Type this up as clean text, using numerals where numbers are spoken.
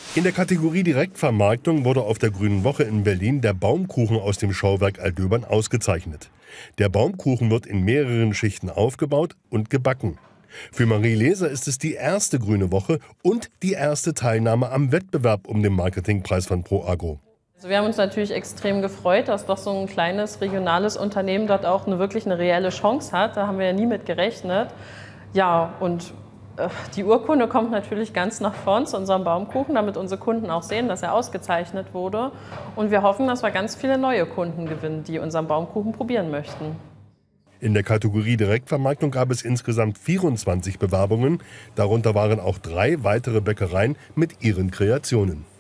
In der Kategorie Direktvermarktung wurde auf der Grünen Woche in Berlin der Baumkuchen aus dem Schauwerk Aldöbern ausgezeichnet. Der Baumkuchen wird in mehreren Schichten aufgebaut und gebacken. Für Marie Leser ist es die erste Grüne Woche und die erste Teilnahme am Wettbewerb um den Marketingpreis von ProAgro. Also wir haben uns natürlich extrem gefreut, dass doch so ein kleines regionales Unternehmen dort auch wirklich eine reelle Chance hat. Da haben wir ja nie mit gerechnet. Ja, und die Urkunde kommt natürlich ganz nach vorn zu unserem Baumkuchen, damit unsere Kunden auch sehen, dass er ausgezeichnet wurde. Und wir hoffen, dass wir ganz viele neue Kunden gewinnen, die unseren Baumkuchen probieren möchten. In der Kategorie Direktvermarktung gab es insgesamt 24 Bewerbungen. Darunter waren auch 3 weitere Bäckereien mit ihren Kreationen.